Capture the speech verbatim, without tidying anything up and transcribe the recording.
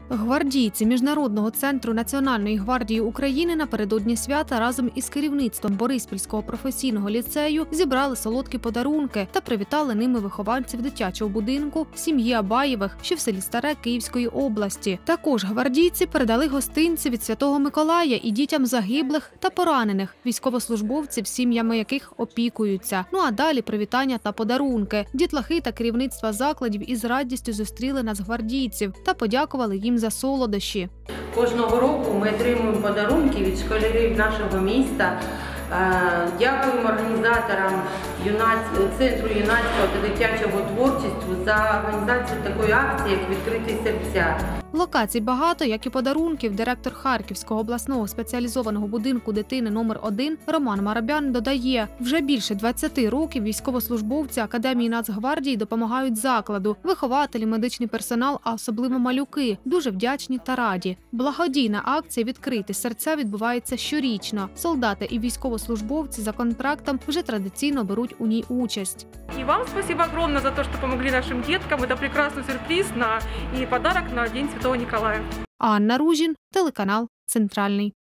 Гвардійці Міжнародного центру Національної гвардії України напередодні свята разом із керівництвом Бориспільського професійного ліцею зібрали солодкі подарунки та привітали ними вихованців дитячого будинку сім'ї Абаєвих, що в селі Старе Київської області. Також гвардійці передали гостинці від Святого Миколая і дітям загиблих та поранених військовослужбовців, сім'ями яких опікуються. Ну а далі привітання та подарунки. Дітлахи та керівництва закладів із радістю зустріли нацгвардійців та подякували їм за солодощі. Кожного року ми отримуємо подарунки від школярів нашого міста. Дякуємо організаторам Центру юнацького та дитячого творчості за організацію такої акції, як «Відкриті серця». Локацій багато, як і подарунків. Директор Харківського обласного спеціалізованого будинку дитини номер один Роман Марабян додає, вже більше двадцяти років військовослужбовці Академії Нацгвардії допомагають закладу. Вихователі, медичний персонал, а особливо малюки. Дуже вдячні та раді. Благодійна акція «Відкриті серця» відбувається щорічно. Солдати і військовослужбовці за контрактом вже традиційно беруть у ній участь. И вам спасибо огромное за то, что помогли нашим деткам. Это прекрасный сюрприз на, и подарок на День Святого Николая. Анна Ружін, телеканал «Центральний».